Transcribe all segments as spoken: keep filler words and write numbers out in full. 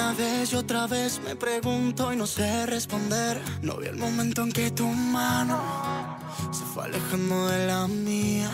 Una vez y otra vez me pregunto y no sé responder. No vi el momento en que tu mano se fue alejando de la mía.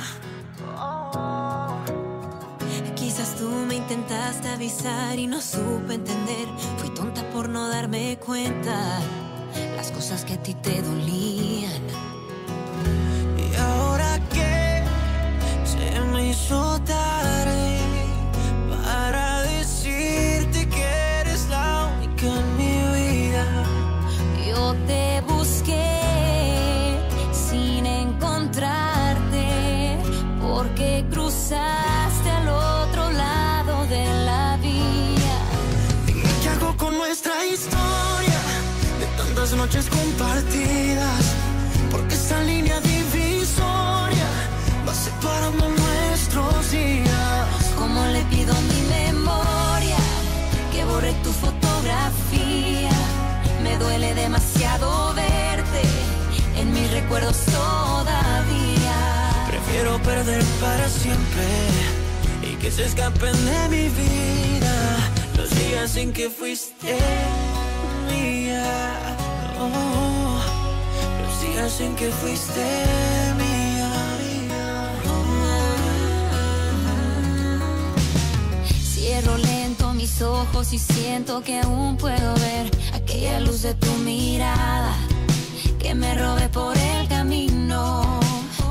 Quizás tú me intentaste avisar y no supe entender. Fui tonta por no darme cuenta las cosas que a ti te dolían. Y ahora que se me hizo tarde para decirte que eres la única en mi vida. Yo te busqué sin encontrarte porque cruzaste al otro lado de la vía. Dime qué hago con nuestra historia de tantas noches compartidas, porque esta línea divisoria va separando nuestros días. Como le pido a mi memoria que borre tu fotografía. Me duele demasiado verte en mis recuerdos todavía. Prefiero perder para siempre y que se escapen de mi vida los días en que fuiste mía. Oh, los días en que fuiste mía, mía. Cierro lento mis ojos y siento que aún puedo ver aquella luz de tu mirada que me robé por el camino.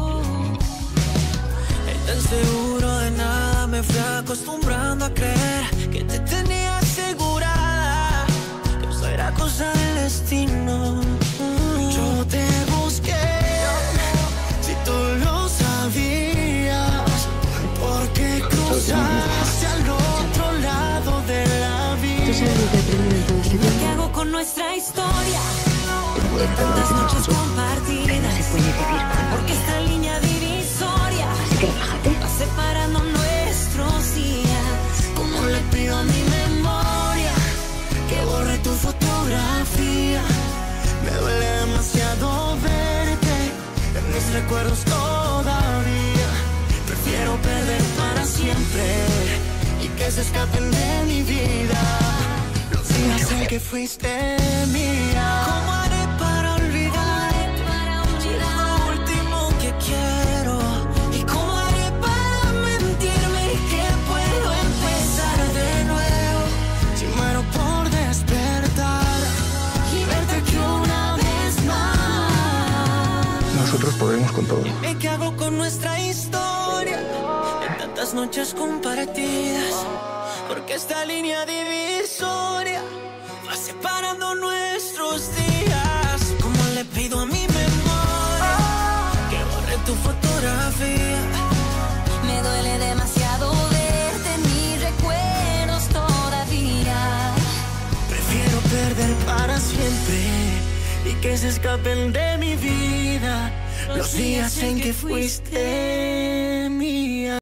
Tan seguro de nada me fui acostumbrando a creer que te tenía asegurada, que eso era cosa del destino. Yo te busqué, si tú lo sabías, porque cruzaste al otro lado de la vida. Dime qué hago con nuestra historia de tantas noches compartidas, porque esta línea divisoria va separando nuestros días. Como le pido a mi memoria que borre tu fotografía. Me duele demasiado verte en mis recuerdos todavía. Prefiero perder para siempre y que se escapen de mi vida los días en que fuiste mía. ¿Cómo haré para olvidar si es lo último que quiero? ¿Y cómo haré para mentirme que puedo empezar de nuevo? Si muero por despertar y verte aquí una vez más. Nosotros podemos con todo. Dime qué hago con nuestra historia de tantas noches compartidas, porque esta línea divisoria va separando nuestros días. Como le pido a mi memoria que borre tu fotografía. Me duele demasiado verte en mis recuerdos todavía. Prefiero perder para siempre y que se escapen de mi vida los días en que fuiste mía.